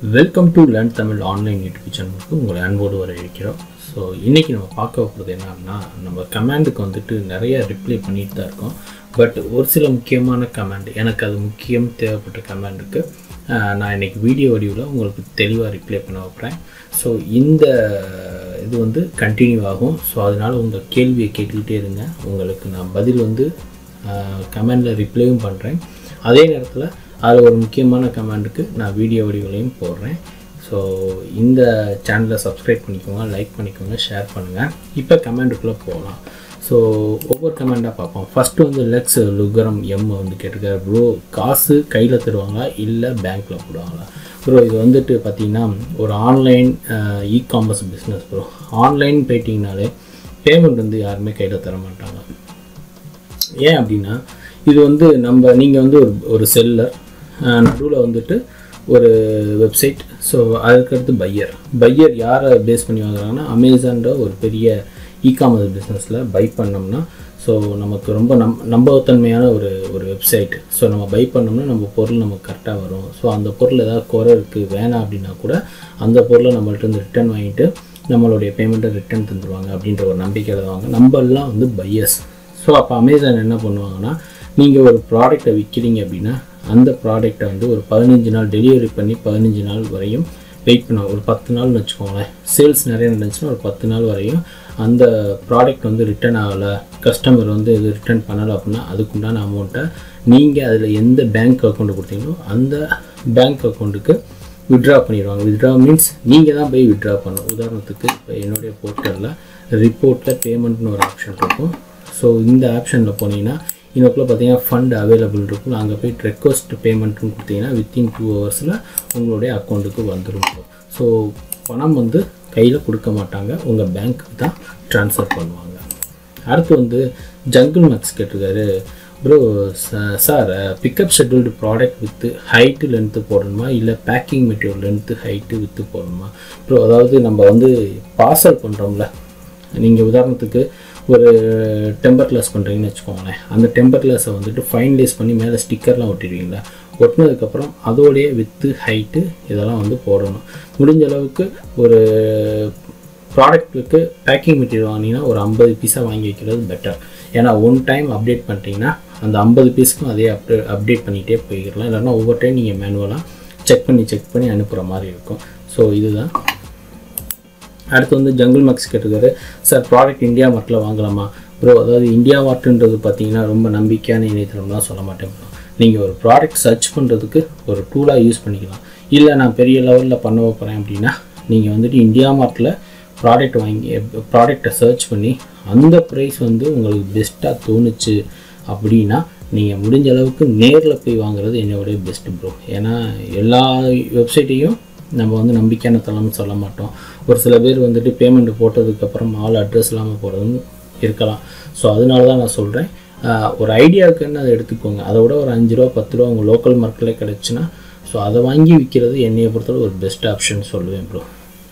Welcome to learn Tamil online YouTube சேனலுக்கு உங்களை அன்போடு வரவேற்கிறோம். ஸோ இன்றைக்கி நம்ம பார்க்க போகிறது என்னன்னா, நம்ம கமாண்டுக்கு வந்துட்டு நிறைய ரிப்ளை பண்ணிட்டு தான் இருக்கோம். பட் ஒரு சில முக்கியமான கமாண்ட், எனக்கு அது முக்கியம் தேவைப்பட்ட கமாண்டுக்கு நான் இன்றைக்கி வீடியோ வடிவில் உங்களுக்கு தெளிவாக ரிப்ளை பண்ண வைப்பேன். ஸோ இந்த இது வந்து கண்டினியூ ஆகும். ஸோ அதனால் உங்கள் கேள்வியை கேட்டுக்கிட்டே இருங்க. உங்களுக்கு நான் பதில் வந்து கமெண்டில் ரிப்ளையும் பண்ணுறேன். அதே நேரத்தில் அதில் ஒரு முக்கியமான கமெண்டுக்கு நான் வீடியோ வடிவிலையும் போடுறேன். ஸோ இந்த சேனலை சப்ஸ்கிரைப் பண்ணிக்கோங்க, லைக் பண்ணிக்கோங்க, ஷேர் பண்ணுங்கள். இப்போ கமெண்டுக்குள்ளே போகலாம். ஸோ ஒவ்வொரு கமெண்டாக பார்ப்போம். ஃபஸ்ட்டு வந்து லெக்ஸ் லுகரம் எம் வந்து கேட்டிருக்காரு, ப்ரோ காசு கையில் தருவாங்களா இல்லை பேங்க்கில் போடுவாங்களா? ப்ரோ இது வந்துட்டு பார்த்திங்கன்னா ஒரு online e-commerce business bro. Online போயிட்டிங்கனாலே பேமெண்ட் வந்து யாருமே கையில் தர மாட்டாங்க. ஏன் அப்படின்னா, இது வந்து நீங்கள் வந்து ஒரு செல்லர், நடுவில் வந்துட்டு ஒரு வெப்சைட். ஸோ அதுக்கடுத்து பையர் யாரை பேஸ் பண்ணி வாங்குறாங்கன்னா, அமேசான்ற ஒரு பெரிய இ-காமர்ஸ் பிஸ்னஸில் பை பண்ணோம்னா, ஸோ நமக்கு ரொம்ப நம்பகத்தன்மையான ஒரு வெப்சைட். ஸோ நம்ம பை பண்ணோம்னா நம்ம பொருள் நமக்கு கரெக்டாக வரும். ஸோ அந்த பொருள் ஏதாவது குறை இருக்குது வேணாம் அப்படின்னா கூட அந்த பொருளை நம்மள்ட்ட இருந்து ரிட்டர்ன் வாங்கிட்டு நம்மளுடைய பேமெண்ட்டை ரிட்டர்ன் தந்துடுவாங்க அப்படின்ற ஒரு நம்பிக்கையில் வாங்க. நம்மளாம் வந்து பையர்ஸ். ஸோ அப்போ அமேசான் என்ன பண்ணுவாங்கன்னா, நீங்கள் ஒரு ப்ராடக்டை விற்கிறீங்க அப்படின்னா அந்த ப்ராடக்டை வந்து ஒரு 15 நாள் டெலிவரி பண்ணி 15 நாள் வரையும் வெயிட் பண்ணுவாங்க. ஒரு 10 நாள்னு வச்சுக்கோங்களேன். சேல்ஸ் நிறைய நடந்துச்சுன்னா ஒரு 10 நாள் வரையும் அந்த ப்ராடக்ட் வந்து ரிட்டர்ன் ஆகலை, கஸ்டமர் வந்து இது ரிட்டர்ன் பண்ணலை அப்படின்னா அதுக்குண்டான அமௌண்ட்டை நீங்கள் அதில் எந்த பேங்க் அக்கௌண்ட்டு கொடுத்தீங்களோ அந்த பேங்க் அக்கௌண்ட்டுக்கு வித்ட்ரா பண்ணிடுவாங்க. வித்ட்ரா மீன்ஸ் நீங்கள் தான் போய் வித்ட்ரா பண்ணணும். உதாரணத்துக்கு இப்போ என்னுடைய போர்ட்டலில் ரிப்போர்ட்டில் பேமெண்ட்னு ஒரு ஆப்ஷன் இருக்கும். ஸோ இந்த ஆப்ஷனில் போனீங்கன்னா இன்னொக்குள்ள பார்த்தீங்கன்னா ஃபண்ட் அவைலபிள் இருக்கும். அங்கே போய் ரெக்வஸ்ட் பேமெண்ட்னு கொடுத்தீங்கன்னா வித்தின் 2 ஹவர்ஸில் உங்களுடைய அக்கௌண்ட்டுக்கு வந்துடும். ஸோ பணம் வந்து கையில் கொடுக்க மாட்டாங்க, உங்கள் பேங்க்குக்கு தான் ட்ரான்ஸ்ஃபர் பண்ணுவாங்க. அடுத்து வந்து ஜங்கிள் மேக்ஸ் கேட்டிருக்காரு, bro sir pickup scheduled product width height length போடணுமா இல்லை packing material length height width போடணுமா? ப்ரோ அதாவது நம்ம வந்து பார்சல் பண்ணுறோம்ல, நீங்கள் உதாரணத்துக்கு ஒரு டெம்பர் கிளாஸ் பண்ணுறீங்கன்னு வச்சுக்கோங்களேன். அந்த டெம்பர் கிளாஸை வந்துட்டு ஃபைனலைஸ் பண்ணி மேலே ஸ்டிக்கர்லாம் ஒட்டிடுவீங்களா, ஒட்டினதுக்கப்புறம் அதோடைய வித்து ஹைட்டு இதெல்லாம் வந்து போடணும். முடிஞ்ச அளவுக்கு ஒரு ப்ராடக்ட்டுக்கு பேக்கிங் மெட்டீரியல் வாங்கினீங்கன்னா ஒரு 50 பீஸாக வாங்கி வைக்கிறது பெட்டர். ஏன்னா ஒன் டைம் அப்டேட் பண்ணிட்டீங்கன்னா அந்த 50 பீஸுக்கும் அதே அப்டேட் பண்ணிகிட்டே போய்க்கலாம். இல்லைன்னா ஒவ்வொரு டைம் நீங்கள் மேனுவலாக செக் பண்ணி அனுப்புகிற மாதிரி இருக்கும். ஸோ இதுதான். அடுத்து வந்து ஜங்கிள் மேக்ஸ் கேட்டிருக்காரு, சார் ப்ராடக்ட் இந்தியா மார்ட்டில் வாங்கலாமா? ப்ரோ அதாவது இந்தியா மார்ட்டுன்றது பார்த்தீங்கன்னா ரொம்ப நம்பிக்கையான இணையதளம்லாம் சொல்ல மாட்டேன். நீங்கள் ஒரு ப்ராடக்ட் சர்ச் பண்ணுறதுக்கு ஒரு டூலாக யூஸ் பண்ணிக்கலாம். இல்லை நான் பெரிய லெவலில் பண்ண போகிறேன் அப்படின்னா நீங்கள் வந்துட்டு இந்தியா மார்ட்டில் ப்ராடக்டை சர்ச் பண்ணி அந்த ப்ரைஸ் வந்து உங்களுக்கு பெஸ்ட்டாக தோணுச்சு அப்படின்னா நீங்கள் முடிஞ்ச அளவுக்கு நேரில் போய் வாங்குறது என்னோடைய பெஸ்ட்டு ப்ரோ. ஏன்னா எல்லா வெப்சைட்டையும் நம்ம வந்து நம்பிக்கையான தளம்னு சொல்ல மாட்டோம். ஒரு சில பேர் வந்துட்டு பேமெண்ட்டு போட்டதுக்கப்புறம் ஆள் அட்ரஸ் இல்லாமல் போகிறதுன்னு இருக்கலாம். ஸோ அதனால தான் நான் சொல்கிறேன், ஒரு ஐடியாவுக்குன்னு அதை எடுத்துக்கோங்க. அதை விட ஒரு 5 ரூபா 10 ரூபா உங்கள் லோக்கல் மார்க்கெட்டில் கிடச்சுன்னா ஸோ அதை வாங்கி விற்கிறது என்னையை பொறுத்தவரை ஒரு பெஸ்ட் ஆப்ஷன் சொல்லுவேன் ப்ரோ.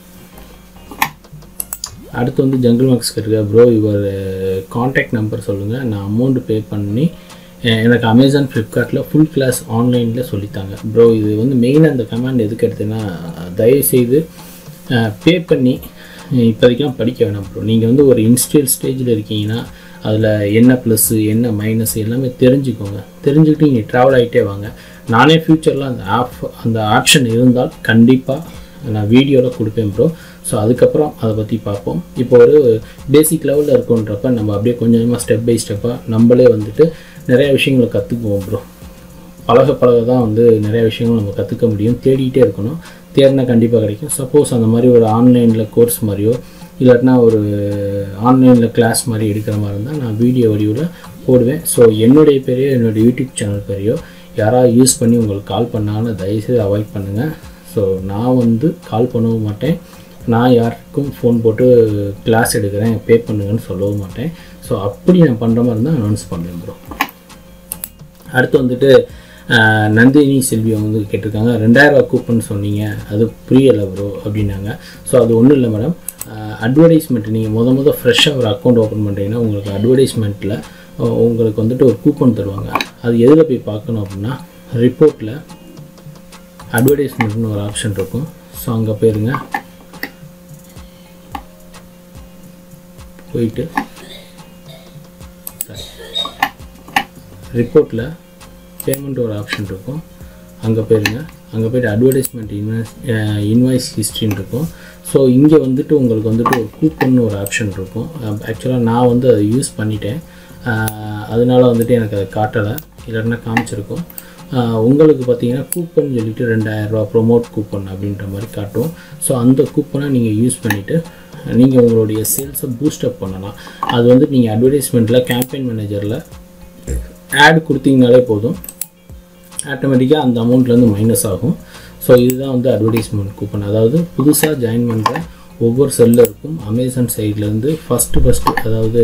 அடுத்து வந்து ஜங்கிள் மேக்ஸ் கேட்டிருக்கேன், ப்ரோ இவர் கான்டாக்ட் நம்பர் சொல்லுங்கள், நான் அமௌண்ட்டு பே பண்ணி எனக்கு அமேசான் ஃப்ளிப்கார்ட்டில் ஃபுல் கிளாஸ் ஆன்லைனில் சொல்லித்தாங்க. ப்ரோ இது வந்து மெயினாக அந்த கமெண்ட் எதுக்கு எடுத்தேன்னா, தயவுசெய்து பே பண்ணி இப்போதைக்கெலாம் படிக்க வேணாம் ப்ரோ. நீங்கள் வந்து ஒரு இன்ஸ்டியல் ஸ்டேஜில் இருக்கீங்கன்னா அதில் என்ன ப்ளஸ்ஸு என்ன மைனஸ் எல்லாமே தெரிஞ்சுக்கோங்க. தெரிஞ்சுக்கிட்டு நீங்கள் ட்ராவல் ஆகிட்டே வாங்க. நானே ஃப்யூச்சரில் அந்த ஆப்ஷன் இருந்தால் கண்டிப்பாக நான் வீடியோவில் கொடுப்பேன் ப்ரோ. ஸோ அதுக்கப்புறம் அதை பற்றி பார்ப்போம். இப்போ ஒரு பேசிக் லெவலில் இருக்குன்றப்ப நம்ம அப்படியே கொஞ்சமாக ஸ்டெப் பை ஸ்டெப்பாக நம்மளே வந்துட்டு நிறையா விஷயங்களை கற்றுக்குவோம் ப்ரோ. பழக தான் வந்து நிறையா விஷயங்கள் நம்ம கற்றுக்க முடியும். தேடிகிட்டே இருக்கணும். தேடினா கண்டிப்பாக கிடைக்கும். சப்போஸ் அந்த மாதிரி ஒரு ஆன்லைனில் கோர்ஸ் மாதிரியோ இல்லாட்டினா ஒரு ஆன்லைனில் கிளாஸ் மாதிரி எடுக்கிற மாதிரி இருந்தால் நான் வீடியோ வடிவில் போடுவேன். ஸோ என்னுடைய பேரையோ என்னோடய யூடியூப் சேனல் பேரையோ யாராவது யூஸ் பண்ணி உங்களுக்கு கால் பண்ணாங்கன்னா தயவுசெய்து அவாய்ட் பண்ணுங்கள். ஸோ நான் வந்து கால் பண்ணவும் மாட்டேன். நான் யாருக்கும் ஃபோன் போட்டு கிளாஸ் எடுக்கிறேன் பே பண்ணுங்கன்னு சொல்லவும் மாட்டேன். ஸோ அப்படி நான் பண்ணுற மாதிரி இருந்தால் அனௌன்ஸ் பண்ணுவேன் ப்ரோ. அடுத்து வந்துட்டு நந்தினி செல்வி வந்து கேட்டிருக்காங்க, 2000 ரூபா கூப்பன் சொன்னீங்க அது புரியலை ப்ரோ அப்படின்னாங்க. ஸோ அது ஒன்றும் இல்லை மேடம், அட்வர்டைஸ்மெண்ட் நீங்கள் முத ஃப்ரெஷ்ஷாக ஒரு அக்கௌண்ட் ஓப்பன் பண்ணுறீங்கன்னா உங்களுக்கு அட்வர்டைஸ்மெண்ட்டில் உங்களுக்கு வந்துட்டு ஒரு கூப்பன் தருவாங்க. அது எதில் போய் பார்க்கணும் அப்படின்னா ரிப்போர்ட்டில் அட்வர்டைஸ்மெண்ட்னு ஒரு ஆப்ஷன் இருக்கும். ஸோ அங்கே போயிருங்க. போயிட்டு ரிப்போர்ட்டில் பேமெண்ட் ஒரு ஆப்ஷன் இருக்கும். அங்கே போயிருங்க. அங்கே போய்ட்டு அட்வர்டைஸ்மெண்ட் இன்வாய்ஸ் ஹிஸ்ட்ரின்னு இருக்கும். ஸோ இங்கே வந்துட்டு உங்களுக்கு வந்துட்டு ஒரு கூப்பன்னு ஒரு ஆப்ஷன் இருக்கும். ஆக்சுவலாக நான் வந்து அதை யூஸ் பண்ணிட்டேன், அதனால வந்துட்டு எனக்கு அதை காட்டலை, இல்லைன்னா காமிச்சிருக்கும். உங்களுக்கு பார்த்தீங்கன்னா கூப்பன் சொல்லிவிட்டு 2000 ரூபா ப்ரொமோட் கூப்பன் அப்படின்ற மாதிரி காட்டும். ஸோ அந்த கூப்பனை நீங்கள் யூஸ் பண்ணிவிட்டு நீங்கள் உங்களுடைய சேல்ஸை பூஸ்டப் பண்ணலாம். அது வந்து நீங்கள் அட்வர்டைஸ்மெண்ட்டில் கேம்பெயின் மேனேஜரில் ஆட் கொடுத்தீங்கனாலே போதும், ஆட்டோமேட்டிக்காக அந்த அமௌண்ட்லேருந்து மைனஸ் ஆகும். ஸோ இதுதான் வந்து அட்வர்டைஸ்மெண்ட் கூப்பன். அதாவது புதுசாக ஜாயின் பண்ணுற ஒவ்வொரு செல்லருக்கும் அமேசான் சைட்லேருந்து ஃபஸ்ட்டு அதாவது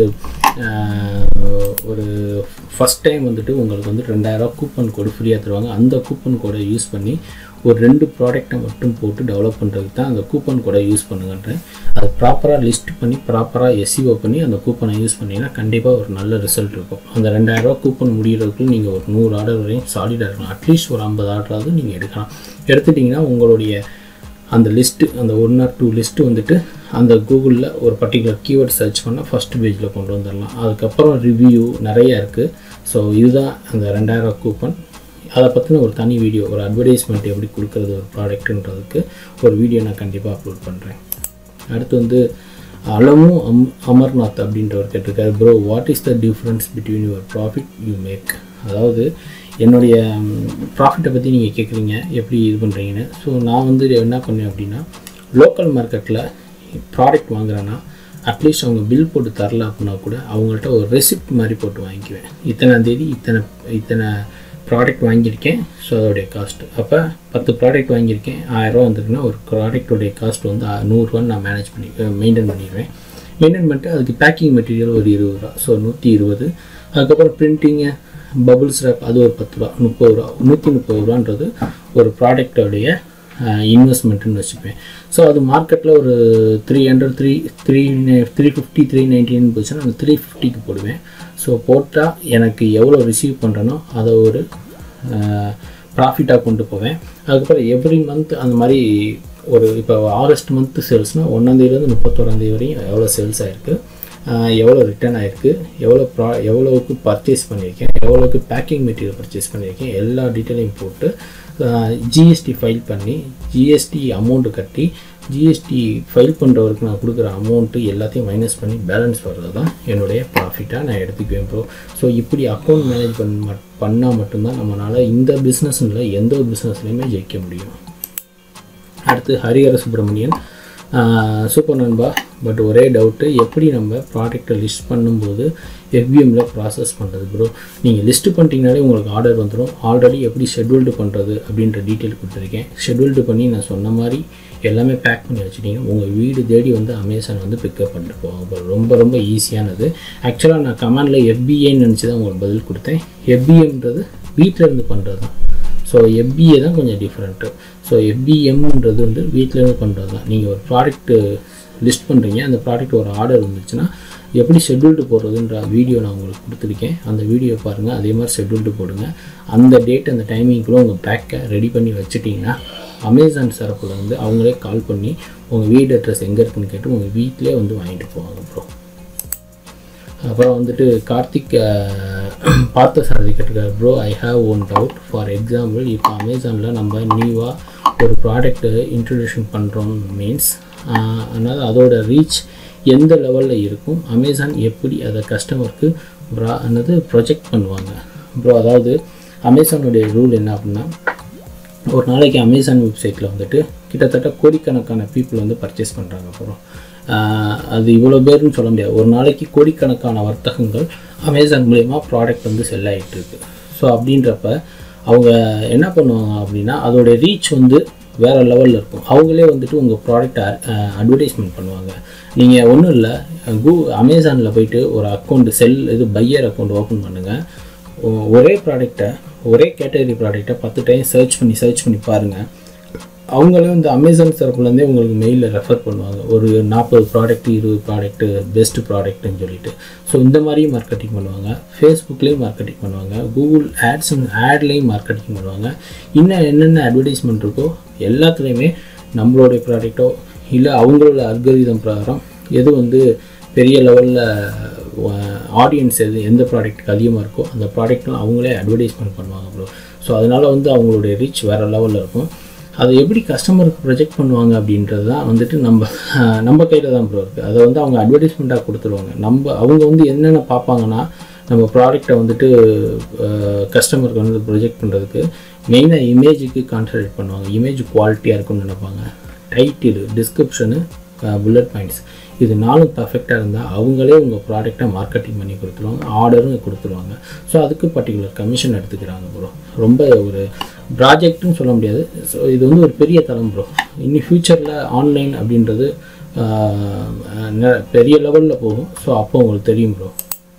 ஒரு ஃபஸ்ட் டைம் வந்துட்டு உங்களுக்கு வந்து 2000 ரூபா கூப்பன் கோடு ஃப்ரீயாக தருவாங்க. அந்த கூப்பன் கோடை யூஸ் பண்ணி ஒரு 2 ப்ராடக்டை மட்டும் போட்டு டெவலப் பண்ணுறதுக்கு தான் அந்த கூப்பன் கோடை யூஸ் பண்ணுங்கன்றேன். அதை ப்ராப்பராக லிஸ்ட் பண்ணி ப்ராப்பராக எஸ்இஓ பண்ணி அந்த கூப்பனை யூஸ் பண்ணிங்கன்னா கண்டிப்பாக ஒரு நல்ல ரிசல்ட் இருக்கும். அந்த 2000 ரூபா கூப்பன் முடிகிறதுக்குள்ள நீங்கள் ஒரு 100 ஆர்டர் வரையும் சாலிடாக இருக்கலாம். அட்லீஸ்ட் ஒரு 50 ஆர்டராவது நீங்கள் எடுக்கலாம். எடுத்துட்டிங்கன்னா உங்களுடைய அந்த லிஸ்ட்டு, அந்த 1 or 2 லிஸ்ட்டு வந்துட்டு அந்த கூகுளில் ஒரு பர்டிகுலர் கீவேர்ட் சர்ச் பண்ணால் ஃபஸ்ட்டு பேஜில் கொண்டு வந்துடலாம். அதுக்கப்புறம் ரிவ்யூ நிறையா இருக்குது. ஸோ இதுதான் அந்த 2000 ரூபா கூப்பன். அதை பற்றின ஒரு தனி வீடியோ, ஒரு அட்வர்டைஸ்மெண்ட் எப்படி கொடுக்குறது ஒரு ப்ராடக்ட்டுன்றதுக்கு ஒரு வீடியோ நான் கண்டிப்பாக அப்லோட் பண்ணுறேன். அடுத்து வந்து அலமு அமர்நாத் அப்படின்றவர் கேட்டிருக்காரு, bro what is the difference between your profit you make. அதாவது என்னுடைய ப்ராஃபிட்டை பற்றி நீங்கள் கேட்குறீங்க, எப்படி இது பண்ணுறீங்கன்னு. ஸோ நான் வந்து என்ன பண்ணேன் அப்படின்னா, லோக்கல் மார்க்கெட்டில் ப்ராடக்ட் வாங்குறேன்னா அட்லீஸ்ட் அவங்க பில் போட்டு தரல அப்படின்னா கூட அவங்கள்ட்ட ஒரு ரெசிப்ட் மாதிரி போட்டு வாங்கிக்குவேன். இத்தனாம் தேதி இத்தனை ப்ராடக்ட் வாங்கியிருக்கேன், ஸோ அதோடைய காஸ்ட்டு. அப்போ 10 ப்ராடக்ட் வாங்கியிருக்கேன், 1000 ரூபா வந்துருக்குன்னா ஒரு ப்ராடக்டோடைய காஸ்ட் வந்து 100 ரூபான்னு நான் மெயின்டைன் பண்ணிடுவேன். மெயின்டைன் பண்ணிட்டு அதுக்கு பேக்கிங் மெட்டீரியல் ஒரு 20 ரூபா, ஸோ 120. அதுக்கப்புறம் பிரிண்டிங்கு, பபுள்ஸ் ரேப் அது ஒரு 10 ரூபா, 30 ரூபா, 130 ரூபான்றது ஒரு ப்ராடக்டோடைய இன்வெஸ்ட்மெண்ட்டுன்னு வச்சுப்பேன். ஸோ அது மார்க்கெட்டில் ஒரு 300, 350, 399 போச்சுன்னா நான் 350க்கு போடுவேன். ஸோ போட்டால் எனக்கு எவ்வளோ ரிசீவ் பண்ணுறேனோ அதை ஒரு ப்ராஃபிட்டாக கொண்டு போவேன். அதுக்கப்புறம் எவ்ரி மந்த் அந்த மாதிரி ஒரு இப்போ ஆகஸ்ட் மந்த்து சேல்ஸ்னால் 1ஆந்தேதிலேருந்து 31ஆந்தேதி வரையும் எவ்வளோ சேல்ஸ் ஆகிருக்கு, எவ்வளோ ரிட்டர்ன் ஆகிருக்கு, எவ்வளோவுக்கு பர்ச்சேஸ் பண்ணியிருக்கேன், எவ்வளோவுக்கு பேக்கிங் மெட்டீரியல் பர்ச்சேஸ் பண்ணியிருக்கேன், எல்லா டீட்டெயிலையும் போட்டு ஜிஎஸ்டி ஃபைல் பண்ணி ஜிஎஸ்டி அமௌண்ட்டு கட்டி ஜிஎஸ்டி ஃபைல் பண்ணுறவருக்கு நான் கொடுக்குற அமௌண்ட்டு எல்லாத்தையும் மைனஸ் பண்ணி பேலன்ஸ் வர்றது தான் என்னுடைய ப்ராஃபிட்டாக நான் எடுத்துக்குவேன் ப்ரோ. ஸோ இப்படி அக்கௌண்ட் மேனேஜ்மெண்ட் பண்ணால் மட்டும்தான் நம்மளால் இந்த பிஸ்னஸில் எந்த ஒரு பிஸ்னஸ்லையுமே ஜெயிக்க முடியும். அடுத்து ஹரிஹர சுப்பிரமணியன், சூப்பர் நண்பா, பட் ஒரே டவுட்டு, எப்படி நம்ம ப்ராடக்டை லிஸ்ட் பண்ணும்போது எஃபிஎம்மில் ப்ராசஸ் பண்ணுறது ப்ரோ. நீங்கள் லிஸ்ட்டு பண்ணிட்டீங்கனாலே உங்களுக்கு ஆர்டர் வந்துடும். ஆல்ரெடி எப்படி ஷெட்யூல்டு பண்ணுறது அப்படின்ற டீட்டெயில் கொடுத்துருக்கேன். ஷெட்யூல்டு பண்ணி நான் சொன்ன மாதிரி எல்லாமே பேக் பண்ணி வச்சுட்டிங்கன்னா உங்கள் வீடு தேடி வந்து அமேசான் வந்து பிக்கப் பண்ணிட்டு போவாங்க. ரொம்ப ரொம்ப ஈஸியானது. ஆக்சுவலாக நான் கமெண்டில் எஃபிஏன்னு நினச்சி தான் உங்களுக்கு பதில் கொடுத்தேன். எஃபிஎம்ன்றது வீட்டில் இருந்து பண்ணுறது தான். ஸோ எஃபிஏ தான் கொஞ்சம் டிஃப்ரெண்ட்டு. ஸோ எஃபிஎம்ன்றது வந்து வீட்டிலேருந்து பண்ணுறது தான். நீங்கள் ஒரு ப்ராடக்ட்டு லிஸ்ட் பண்ணுறீங்க, அந்த ப்ராடக்ட் ஒரு ஆர்டர் வந்துச்சுன்னா எப்படி ஷெட்யூல்டு போடுறதுன்ற வீடியோ நான் உங்களுக்கு கொடுத்துருக்கேன். அந்த வீடியோ பாருங்கள், அதே மாதிரி ஷெட்யூல்டு போடுங்க. அந்த டேட் அந்த டைமிங்குள்ளே உங்கள் பேக்கை ரெடி பண்ணி வச்சுட்டிங்கன்னா அமேசான் தரப்பில் வந்து அவங்களே கால் பண்ணி உங்கள் வீடு அட்ரஸ் எங்கே இருக்குன்னு கேட்டு உங்கள் வீட்டிலே வந்து வாங்கிட்டு போவாங்க ப்ரோ. அப்புறம் வந்துட்டு கார்த்திக் பார்த்த சாரதி கேட்டிருக்காரு, bro I have one doubt. For example, இப்போ அமேசானில் நம்ம நியூவாக ஒரு ப்ராடக்ட்டு இன்ட்ரடியூஷன் பண்ணுறோம் மீன்ஸ், அதனால் அதோட ரீச் எந்த லெவலில் இருக்கும், அமேசான் எப்படி அதை கஸ்டமருக்கு ப்ரொஜெக்ட் பண்ணுவாங்க ப்ரோ. அதாவது அமேசானுடைய ரூல் என்ன அப்படின்னா, ஒரு நாளைக்கு அமேசான் வெப்சைட்டில் வந்துட்டு கிட்டத்தட்ட கோடிக்கணக்கான பீப்புள் வந்து பர்ச்சேஸ் பண்ணுறாங்க அப்புறம். அது இவ்வளோ பேருன்னு சொல்ல முடியாது. ஒரு நாளைக்கு கோடிக்கணக்கான வர்த்தகங்கள் அமேசான் மூலயமா ப்ராடக்ட் வந்து செல் ஆகிட்டு இருக்குது. ஸோ அப்படின்றப்ப அவங்க என்ன பண்ணுவாங்க அப்படின்னா, அதோடைய ரீச் வந்து வேறு லெவலில் இருக்கும். அவங்களே வந்துட்டு உங்கள் ப்ராடக்ட் அட்வர்டைஸ்மெண்ட் பண்ணுவாங்க. நீங்கள் ஒன்றும் இல்லை, அமேசானில் போய்ட்டு ஒரு அக்கௌண்ட்டு பையர் அக்கௌண்ட் ஓப்பன் பண்ணுங்கள். ஒரே ப்ராடக்டை, ஒரே கேட்டகரி ப்ராடக்டை 10 டைம் சர்ச் பண்ணி பாருங்கள். அவங்களே வந்து அமேசான் தரப்புலேருந்தே உங்களுக்கு மெயிலில் ரெஃபர் பண்ணுவாங்க, ஒரு 40 ப்ராடக்ட் 20 ப்ராடக்ட்டு பெஸ்ட்டு ப்ராடக்ட்டுன்னு சொல்லிட்டு. ஸோ இந்த மாதிரியும் மார்க்கெட்டிங் பண்ணுவாங்க, ஃபேஸ்புக்லேயும் மார்க்கெட்டிங் பண்ணுவாங்க, கூகுள் ஆட்லேயும் மார்க்கெட்டிங் பண்ணுவாங்க. இன்னும் என்னென்ன அட்வர்டைஸ்மெண்ட் இருக்கோ எல்லாத்துலேயுமே நம்மளுடைய ப்ராடக்ட்டோ இல்லை அவங்களோட அல்காரிதம் பிரகாரம் எது வந்து பெரிய லெவலில் ஆடியன்ஸ் எந்த ப்ராடக்ட்டுக்கு அதிகமாக இருக்கோ அந்த ப்ராடக்ட்லாம் அவங்களே அட்வர்டைஸ்மெண்ட் பண்ணுவாங்க ப்ரோ. ஸோ அதனால் வந்து அவங்களுடைய ரீச் வேறு லெவலில் இருக்கும். அதை எப்படி கஸ்டமருக்கு ப்ரொஜெக்ட் பண்ணுவாங்க அப்படின்றது தான் வந்துட்டு நம்ம கையில் தான் ப்ரோ இருக்குது. அதை வந்து அவங்க அட்வர்டைஸ்மெண்ட்டாக கொடுத்துருவாங்க. அவங்க வந்து என்னென்ன பார்ப்பாங்கன்னா, நம்ம ப்ராடக்டை வந்துட்டு கஸ்டமருக்கு வந்து ப்ரொஜெக்ட் பண்ணுறதுக்கு மெயினாக இமேஜுக்கு கான்சன்ட்ரேட் பண்ணுவாங்க. இமேஜ் குவாலிட்டியாக இருக்குன்னு நினைப்பாங்க. டைட்டில், டிஸ்கிரிப்ஷனு, புல்லட் பாயிண்ட்ஸ் இது 4 பர்ஃபெக்டாக இருந்தால் அவங்களே உங்கள் ப்ராடக்டை மார்க்கெட்டிங் பண்ணி கொடுத்துருவாங்க, ஆர்டரும் கொடுத்துருவாங்க. ஸோ அதுக்கு பர்டிகுலர் கமிஷன் எடுத்துக்கிறாங்க ப்ரோ. ரொம்ப ஒரு ப்ராஜெக்ட்னு சொல்ல முடியாது. ஸோ இது வந்து ஒரு பெரிய தளம் ப்ரோ. இன்னும் ஃப்யூச்சரில் ஆன்லைன் அப்படின்றது பெரிய லெவலில் போகும். ஸோ அப்போ உங்களுக்கு தெரியும் ப்ரோ.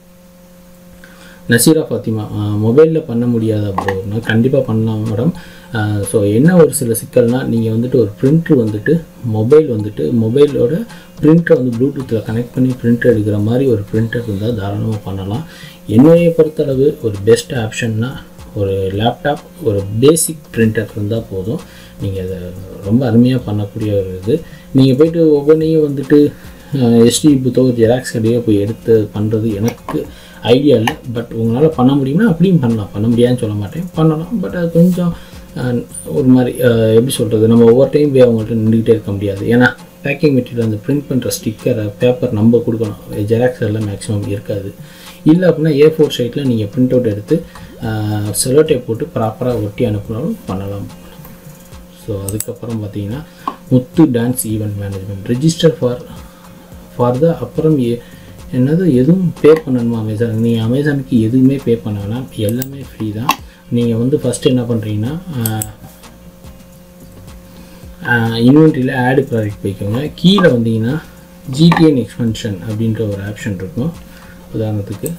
நசீரா ஃபாத்திமா, மொபைலில் பண்ண முடியாதா ப்ரோ? நான் கண்டிப்பாக பண்ணலாம் மேடம். ஸோ என்ன ஒரு சில சிக்கல்னால், நீங்கள் வந்துட்டு ஒரு பிரிண்ட்ரு வந்துட்டு மொபைலோட பிரிண்டரை வந்து ப்ளூடூத்தில் கனெக்ட் பண்ணி பிரிண்டர் எடுக்கிற மாதிரி ஒரு பிரிண்டர் இருந்தால் தாராளமாக பண்ணலாம். என்னையை பொறுத்தளவு ஒரு பெஸ்ட் ஆப்ஷன்னா ஒரு லேப்டாப், ஒரு பேசிக் பிரிண்டர் இருந்தால் போதும். நீங்கள் அதை ரொம்ப அருமையாக பண்ணக்கூடிய ஒரு இது. நீங்கள் போய்ட்டு ஒவ்வொன்றையும் வந்துட்டு எஸ்டி புத்தோ ஜெராக்ஸ் கடையோ போய் எடுத்து பண்ணுறது எனக்கு ஐடியா இல்லை. பட் உங்களால் பண்ண முடியும்னா அப்படியும் பண்ணலாம். பண்ண முடியாதுன்னு சொல்ல மாட்டேன், பண்ணலாம். பட் அது கொஞ்சம் ஒரு மாதிரி எப்படி சொல்கிறது, நம்ம ஒவ்வொரு டைம் போய் அவங்கள்ட்ட நின்றுக்கிட்டே இருக்க முடியாது. ஏன்னா பேக்கிங் மெட்டீரியல், அந்த பிரிண்ட் பண்ணுற ஸ்டிக்கரை, பேப்பர் நம்ம கொடுக்கணும். ஜெராக்ஸ் எல்லாம் மேக்ஸிமம் இருக்காது. இல்லை அப்படின்னா A4 ஷீட்டில் நீங்கள் பிரிண்ட் அவுட் எடுத்து செலோ டேப் போட்டு ப்ராப்பராக ஒட்டி அனுப்பினாலும் பண்ணலாம். ஸோ அதுக்கப்புறம் பார்த்தீங்கன்னா Muthu dance event management register for the அப்புறம் என்னது எதுவும் பே பண்ணணுமா அமேசான்? நீங்கள் அமேசானுக்கு எதுவுமே பே பண்ண வேணாம், எல்லாமே ஃப்ரீ தான். நீங்கள் வந்து ஃபஸ்ட்டு என்ன பண்ணுறீங்கன்னா, இன்வென்ட்ரியில் ஆடு ப்ராடக்ட் போய்க்கோங்க. கீழே வந்தீங்கன்னா GTN எக்ஸ்பென்ஷன் அப்படின்ற ஒரு ஆப்ஷன் இருக்கும். உதாரணத்துக்கு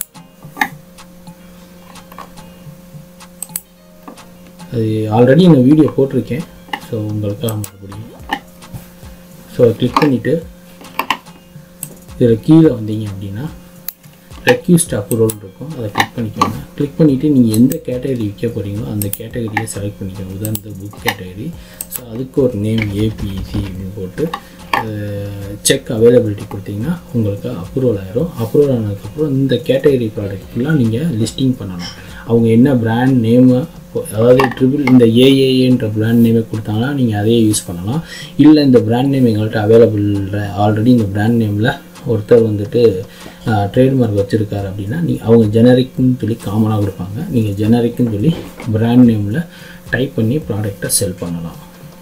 அது ஆல்ரெடி நான் வீடியோ போட்டிருக்கேன். ஸோ உங்களுக்காக மறுபடியும் கிளிக் பண்ணிவிட்டு இதில் கீழே வந்தீங்க அப்படின்னா ரெக்யூஸ்ட் அப்ரூவல் இருக்கும், அதை கிளிக் பண்ணிக்கோங்க. கிளிக் பண்ணிவிட்டு நீங்கள் எந்த கேட்டகரி விற்க போகிறீங்களோ அந்த கேட்டகரியை செலக்ட் பண்ணிக்கோங்க. உதாரணத்துக்கு புக் கேட்டகரி. ஸோ அதுக்கு ஒரு நேம் APC அப்படின்னு போட்டு செக் அவைலபிலிட்டி கொடுத்தீங்கன்னா உங்களுக்கு அப்ரூவல் ஆயிரும். அப்ரூவல் ஆனதுக்கப்புறம் இந்த கேட்டகரி ப்ராடக்ட்லாம் நீங்கள் லிஸ்டிங் பண்ணணும். அவங்க என்ன பிராண்ட் நேமு, அதாவது இந்த AAAன்ற பிராண்ட் நேமே கொடுத்தாங்கன்னா நீங்கள் அதையே யூஸ் பண்ணலாம். இல்லை இந்த பிராண்ட் நேம் எங்கள்கிட்ட அவைலபிள் ஆல்ரெடி இந்த பிராண்ட் நேமில் ஒருத்தர் வந்துட்டு ட்ரேட்மார்க் வச்சுருக்காரு அப்படின்னா அவங்க ஜெனரிக்னு சொல்லி காமனாக கொடுப்பாங்க. நீங்கள் ஜெனரிக்னு சொல்லி பிராண்ட் நேமில் டைப் பண்ணி ப்ராடக்டை செல் பண்ணலாம்.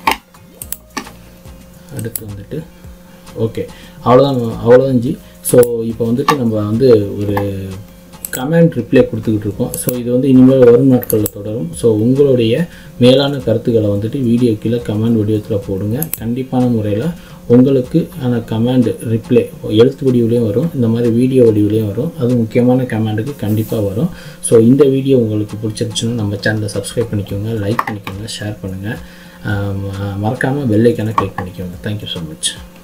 அடுத்து வந்துட்டு ஓகே, அவ்வளோதான் ஜி. ஸோ இப்போ வந்துட்டு நம்ம வந்து ஒரு கமெண்ட் ரிப்ளை கொடுத்துக்கிட்டு இருக்கோம். ஸோ இது வந்து இனிமேல் வரும் நாட்களில் தொடரும். ஸோ உங்களுடைய மேலான கருத்துக்களை வந்துட்டு வீடியோ கீழே கமெண்ட் வடிவத்தில் போடுங்க. கண்டிப்பான முறையில் உங்களுக்கு ஆன கமெண்ட் ரிப்ளை எழுத்து வடிவிலையும் வரும், இந்த மாதிரி வீடியோ வடிவிலையும் வரும். அது முக்கியமான கமெண்ட்டுக்கு கண்டிப்பாக வரும். ஸோ இந்த வீடியோ உங்களுக்கு பிடிச்சிருச்சுன்னா நம்ம சேனலை சப்ஸ்கிரைப் பண்ணிக்கோங்க, லைக் பண்ணிக்கோங்க, ஷேர் பண்ணுங்கள், மறக்காமல் பெல் ஐக்கானை கிளிக் பண்ணிக்கோங்க. Thank you so much.